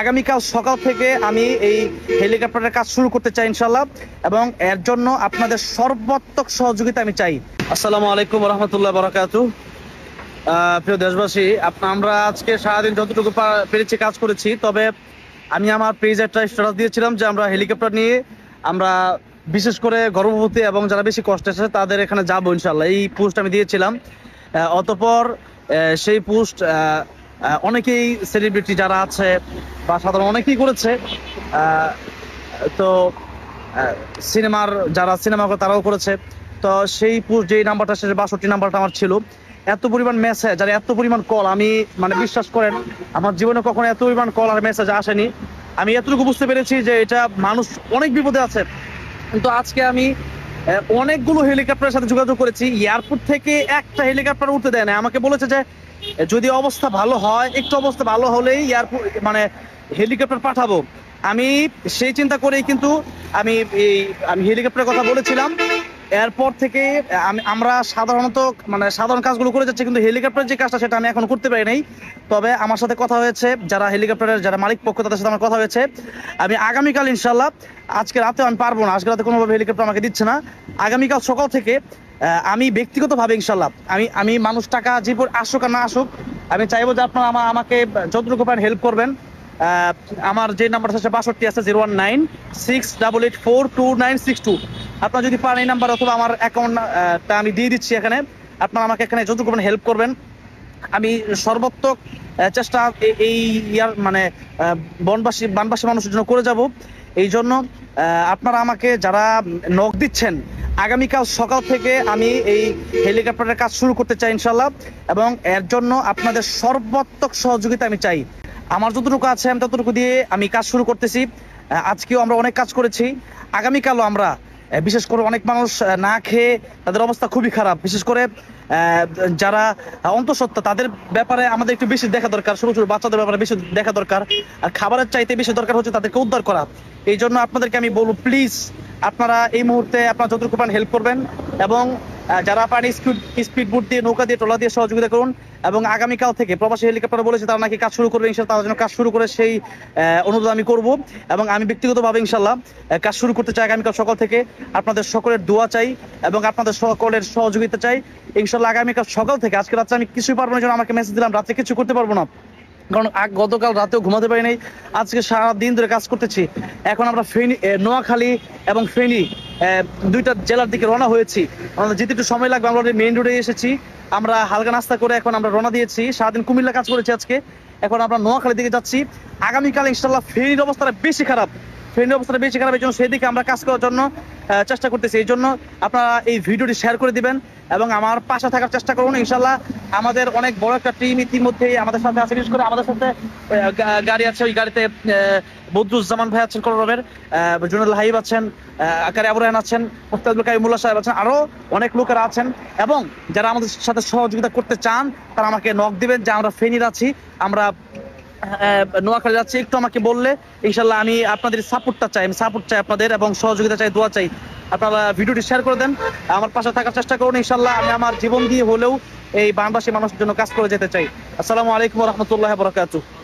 আগামীকাল সকাল থেকে আমি এই হেলিকপ্টারের কাজ শুরু করতে চাই ইনশাল্লাহ, এবং এর জন্য আপনাদের সর্বাত্মক সহযোগিতা আমি চাই। আসসালামু আলাইকুম রহমতুল্লাহ বারাকাতুহু। প্রিয় দেশবাসী, আমরা আজকে সারাদিন যতটুকু পেরেছি কাজ করেছি। তবে আমি আমার পেজে একটা স্ট্যাটাস দিয়েছিলাম যে আমরা হেলিকপ্টার নিয়ে আমরা বিশেষ করে গর্ভবতী এবং যারা বেশি কষ্ট আছে তাদের এখানে যাবো ইনশাল্লাহ, এই পোস্ট আমি দিয়েছিলাম। অতঃপর সেই পোস্ট অনেকেই সেলিব্রিটি যারা আছে বা সাধারণ অনেকেই করেছে। তো সিনেমার যারা সিনেমা করে তারাও করেছে। তো সেই পোস্ট যে নাম্বারটা, সে 62 নাম্বারটা আমার ছিল। এত পরিমাণ মেসেজ আর এত পরিমাণ কল, আমি বিশ্বাস করেন আমার জীবনে কখনো এত পরিমাণ কল আর মেসেজ আসেনি। আমি এতটুকু বুঝতে পেরেছি যে এটা মানুষ অনেক বিপদে আছে। কিন্তু আজকে আমি অনেকগুলো হেলিকপ্টারের সাথে যোগাযোগ করেছি। এয়ারপোর্ট থেকে একটা হেলিকপ্টার উঠতে দেয় না। আমাকে বলেছে যে যদি অবস্থা ভালো হয়, একটু অবস্থা ভালো হলেই এয়ারপোর্ট হেলিকপ্টার পাঠাবো। আমি সেই চিন্তা করেই কিন্তু আমি হেলিকপ্টারের কথা বলেছিলাম। এরপর থেকে আমরা সাধারণত সাধারণ কাজগুলো করে যাচ্ছি, কিন্তু হেলিকপ্টারের যে কাজটা সেটা আমি এখন করতে পারি নাই। তবে আমার সাথে কথা হয়েছে যারা হেলিকপ্টারের যারা মালিক পক্ষ, তাদের সাথে আমার কথা হয়েছে। আমি আগামীকাল ইনশাল্লাহ, আজকে রাতে আমি পারবো না, আজকে রাতে কোনোভাবে হেলিকপ্টার আমাকে দিচ্ছে না। আগামীকাল সকাল থেকে আমি ব্যক্তিগতভাবে ইনশাল্লাহ আমি মানুষ টাকা যে আসুক আর না আসুক, আমি চাইবো যে আপনারা আমাকে যতটুকু পারেন হেল্প করবেন। আমার যে নাম্বারটা আছে 62 আছে 01968842962। আপনারা যদি পারেন এই নাম্বার অথবা আমার অ্যাকাউন্টটা আমি দিয়ে দিচ্ছি এখানে, আপনারা আমাকে এখানে যতটুকু পারেন হেল্প করবেন। আমি সর্বাত্মক চেষ্টা এই বানবাসী মানুষের জন্য করে যাব। এই জন্য আপনারা আমাকে যারা নক দিচ্ছেন, আগামীকাল সকাল থেকে আমি এই হেলিকপ্টারের কাজ শুরু করতে চাই ইনশাল্লাহ, এবং এর জন্য আপনাদের সর্বাত্মক সহযোগিতা আমি চাই। আমার যতটুকু আছে আমি ততটুকু দিয়ে আমি কাজ শুরু করতেছি। আজকেও আমরা অনেক কাজ করেছি, আগামীকালও আমরা, বিশেষ করে অনেক মানুষ না খেয়ে তাদের অবস্থা খুবই খারাপ। বিশেষ করে যারা অন্তঃসত্ত্বা তাদের ব্যাপারে আমাদের একটু বেশি দেখা দরকার, ছোট ছোট বাচ্চাদের ব্যাপারে বেশি দেখা দরকার। আর খাবারের চাইতে বেশি দরকার হচ্ছে তাদেরকে উদ্ধার করা। এই জন্য আপনাদেরকে আমি বলবো, প্লিজ আপনারা এই মুহূর্তে আপনারা যতটুকু পারেন হেল্প করবেন, এবং যারা পারেন স্পিড বোট দিয়ে, নৌকা দিয়ে, ট্রলার দিয়ে সহযোগিতা করুন। এবং আগামীকাল থেকে প্রবাসী হেলিকপ্টার বলেছে তারা নাকি কাজ শুরু করবে, ইনশাল্লাহ তাদের জন্য কাজ শুরু করে সেই অনুরোধ আমি করব। এবং আমি ব্যক্তিগতভাবে ইনশাল্লাহ কাজ শুরু করতে চাই আগামীকাল সকাল থেকে। আপনাদের সকলের দোয়া চাই এবং আপনাদের সকলের সহযোগিতা চাই ইনশাল্লাহ। আগামীকাল সকাল থেকে, আজকে রাত্রে আমি কিছুই পারবো না, যেন আমাকে মেসেজ দিলাম রাত্রে কিছু করতে পারবো না, কারণ গতকাল রাতেও ঘুমাতে পারি নাই। আজকে সারাদিন ধরে কাজ করতেছি। এখন আমরা নোয়াখালী এবং ফেনী দুইটা জেলার দিকে রওনা হয়েছি। আমাদের যেতে একটু সময় লাগবে। আমরা মেইন রোডে এসেছি, আমরা হালকা নাস্তা করে এখন আমরা রওনা দিয়েছি। সারাদিন কুমিল্লা কাজ করেছি আজকে, এখন আমরা নোয়াখালীর দিকে যাচ্ছি। আগামীকাল ইনশাল্লাহ ফেনীর অবস্থাটা বেশি খারাপ, এই জন্য সেদিকে আমরা কাজ করার জন্য চেষ্টা করতেছি। এই জন্য আপনারা এই ভিডিওটি শেয়ার করে দিবেন এবং আমার পাশে থাকার চেষ্টা করুন ইনশাল্লাহ। আমাদের অনেক বড় একটা টিম ইতিমধ্যেই আমাদের সাথে আছে। বিশেষ করে আমাদের সাথে গাড়ি আছে, ওই গাড়িতে বদরুজ্জামান ভাই আছেন করবের, জুনেল হাইব আছেন, আকারে আবু রায়হান আছেন, মুস্তাফিজুল কাইমুল্লাহ সাহেব আছেন, আরো অনেক লোকেরা আছেন। এবং যারা আমাদের সাথে সহযোগিতা করতে চান তারা আমাকে নক দিবেন যে আমরা ফেনীর আছি, আমরা নোয়াখালী যাচ্ছি, একটু আমাকে বললে ইনশাল্লাহ আমি আপনাদের সাপোর্ট চাই আপনাদের, এবং সহযোগিতা চাই, দোয়া চাই। আপনারা ভিডিওটি শেয়ার করে দেন, আমার পাশে থাকার চেষ্টা করুন ইনশাল্লাহ। আমি আমার জীবন দিয়ে হলেও এই বানবাসী মানুষের জন্য কাজ করে যেতে চাই। আসসালামু আলাইকুম ওয়া রাহমাতুল্লাহি ওয়া বারাকাতুহু।